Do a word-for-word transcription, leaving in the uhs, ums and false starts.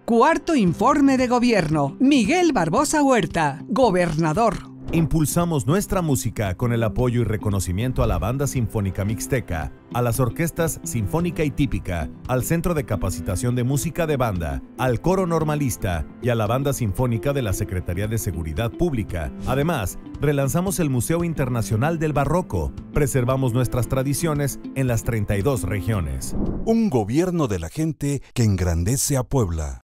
Cuarto informe de gobierno. Miguel Barbosa Huerta, gobernador. Impulsamos nuestra música con el apoyo y reconocimiento a la Banda Sinfónica Mixteca, a las orquestas Sinfónica y Típica, al Centro de Capacitación de Música de Banda, al Coro Normalista y a la Banda Sinfónica de la Secretaría de Seguridad Pública. Además, relanzamos el Museo Internacional del Barroco. Preservamos nuestras tradiciones en las treinta y dos regiones. Un gobierno de la gente que engrandece a Puebla.